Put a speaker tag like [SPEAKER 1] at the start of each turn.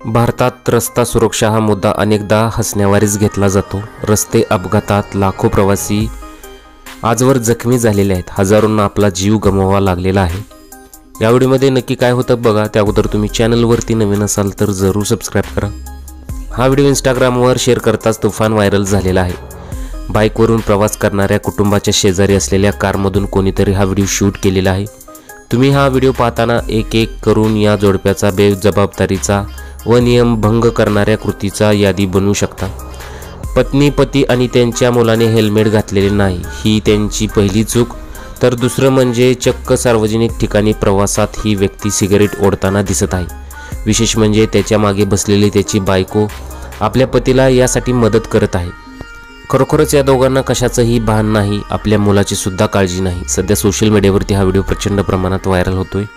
[SPEAKER 1] भारतात रस्ता सुरक्षा हा मुद्दा अनेकदा हसण्यावारीच घेतला जातो। रस्ते अपघातात लाखो प्रवासी आजवर जखमी झालेले आहेत। हजारोंना आपला जीव गमवावा लागलेला आहे। या व्हिडिओमध्ये नक्की काय होतं बघा। त्या अगोदर तुम्ही चॅनलवरती नवीन असाल तर जरूर सबस्क्राइब करा। हा व्हिडिओ इंस्टाग्रामवर शेअर करताच तुफान व्हायरल झालेला आहे। बाईकवरून प्रवास करणाऱ्या कुटुंबाच्या शेजारी असलेल्या कारमधून कोणीतरी हा व्हिडिओ शूट केलेला आहे। तुम्ही हा व्हिडिओ पाहताना एक एक करून या जोडप्याचा बेजबाबदारीचा व नियम भंग करणाऱ्या कृतीचा यादी बनवू शकता। पत्नी, पती आणि त्यांच्या मुलाने हेल्मेट घातलेले नाही ही त्यांची पहिली चूक। तर दुसरं म्हणजे चक्क सार्वजनिक ठिकाणी प्रवासात ही व्यक्ती सिगारेट ओढताना दिसत आहे। विशेष म्हणजे त्याच्या मागे बसलेली त्याची बायको आपल्या पतीला यासाठी मदत करत आहे। खरोखरच या दोघांना कशाचंही भान नाही, आपल्या मुलाची सुद्धा काळजी नाही। सध्या सोशल मीडियावरती हा व्हिडिओ प्रचंड प्रमाणात व्हायरल होतोय।